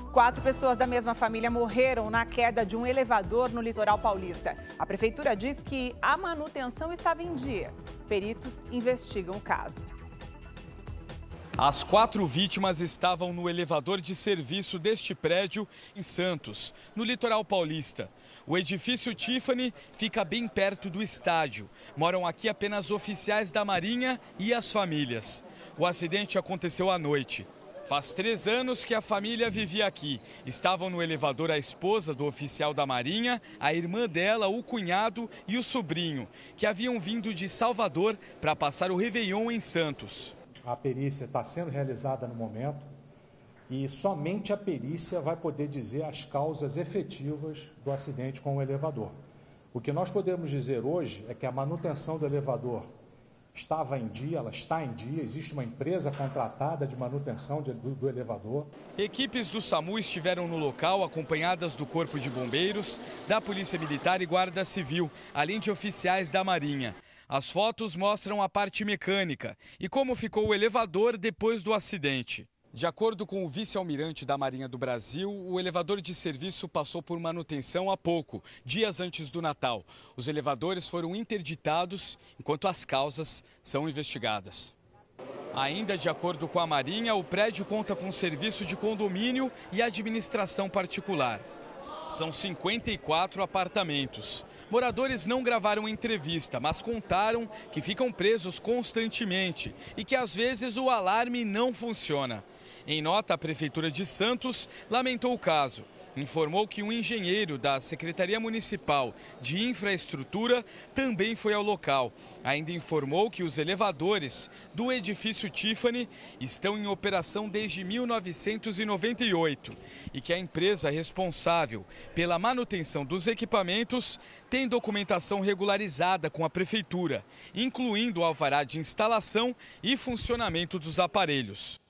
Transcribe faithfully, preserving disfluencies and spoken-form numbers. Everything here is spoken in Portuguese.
Quatro pessoas da mesma família morreram na queda de um elevador no litoral paulista. A prefeitura diz que a manutenção estava em dia. Peritos investigam o caso. As quatro vítimas estavam no elevador de serviço deste prédio em Santos, no litoral paulista. O edifício Tiffany fica bem perto do estádio. Moram aqui apenas oficiais da Marinha e as famílias. O acidente aconteceu à noite. Faz três anos que a família vivia aqui. Estavam no elevador a esposa do oficial da Marinha, a irmã dela, o cunhado e o sobrinho, que haviam vindo de Salvador para passar o Réveillon em Santos. A perícia está sendo realizada no momento e somente a perícia vai poder dizer as causas efetivas do acidente com o elevador. O que nós podemos dizer hoje é que a manutenção do elevador estava em dia, ela está em dia, existe uma empresa contratada de manutenção de, do, do elevador. Equipes do SAMU estiveram no local acompanhadas do Corpo de Bombeiros, da Polícia Militar e Guarda Civil, além de oficiais da Marinha. As fotos mostram a parte mecânica e como ficou o elevador depois do acidente. De acordo com o vice-almirante da Marinha do Brasil, o elevador de serviço passou por manutenção há pouco, dias antes do Natal. Os elevadores foram interditados, enquanto as causas são investigadas. Ainda de acordo com a Marinha, o prédio conta com serviço de condomínio e administração particular. São cinquenta e quatro apartamentos. Moradores não gravaram entrevista, mas contaram que ficam presos constantemente e que às vezes o alarme não funciona. Em nota, a Prefeitura de Santos lamentou o caso. Informou que um engenheiro da Secretaria Municipal de Infraestrutura também foi ao local. Ainda informou que os elevadores do edifício Tiffany estão em operação desde mil novecentos e noventa e oito e que a empresa responsável pela manutenção dos equipamentos tem documentação regularizada com a Prefeitura, incluindo o alvará de instalação e funcionamento dos aparelhos.